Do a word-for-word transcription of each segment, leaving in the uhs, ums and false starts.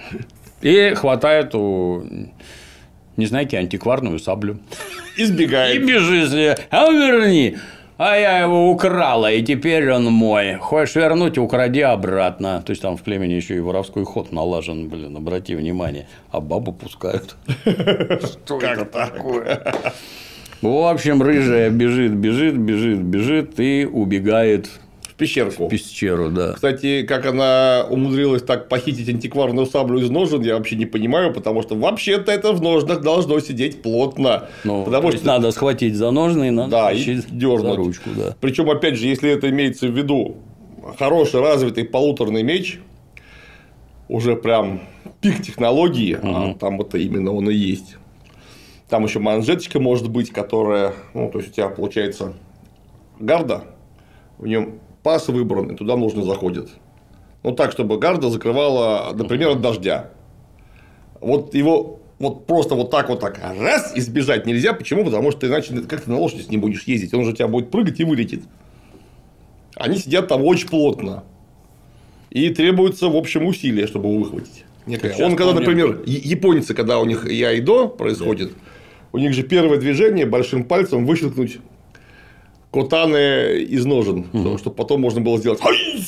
И хватает у Незнайки антикварную саблю. Избегает. И бежит. А верни. А я его украла, и теперь он мой. Хочешь вернуть, укради обратно. То есть там в племени еще и воровской ход налажен, блин, обрати внимание. А бабу пускают. Что это такое? В общем, рыжая бежит, бежит, бежит, бежит и убегает в пещерку. В пещеру, да. Кстати, как она умудрилась так похитить антикварную саблю из ножен, я вообще не понимаю, потому что вообще-то это в ножнах должно сидеть плотно. Ну, потому что что надо схватить за ножны и надо да, и дернуть за ручку, да. Причем, опять же, если это имеется в виду хороший развитый полуторный меч, уже прям пик технологии, угу. А там это именно он и есть. Там еще манжеточка может быть, которая, ну, то есть у тебя получается гарда, в нем паз выбран, и туда нужно заходит. Ну, так, чтобы гарда закрывала, например, от дождя. Вот его вот просто вот так вот так раз избежать нельзя. Почему? Потому что иначе как ты на лошади с ним будешь ездить, он же у тебя будет прыгать и вылетит. Они сидят там очень плотно. И требуется, в общем, усилия, чтобы выхватить. Он, когда, например, японцы, когда у них яйдо происходит, да. У них же первое движение большим пальцем выщелкнуть котаны из ножен, угу. Чтобы потом можно было сделать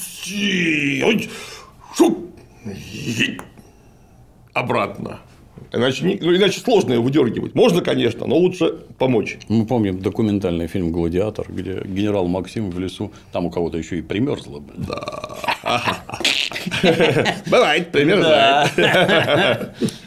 обратно. Иначе, не... ну, иначе сложно его выдергивать. Можно, конечно, но лучше помочь. Мы помним документальный фильм «Гладиатор», где генерал Максим в лесу, там у кого-то еще и примерзло. Да. Бывает, примерзает.